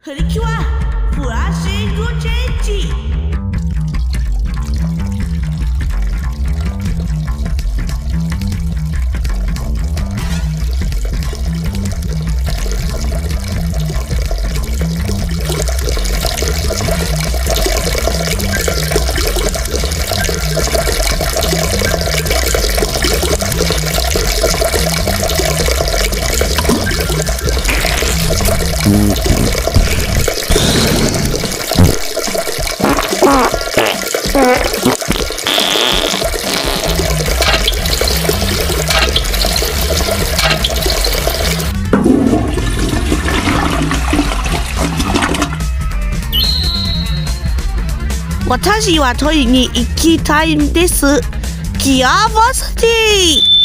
Precure, flashing urgente.私はトイレに行きたいんです。ギアバスティ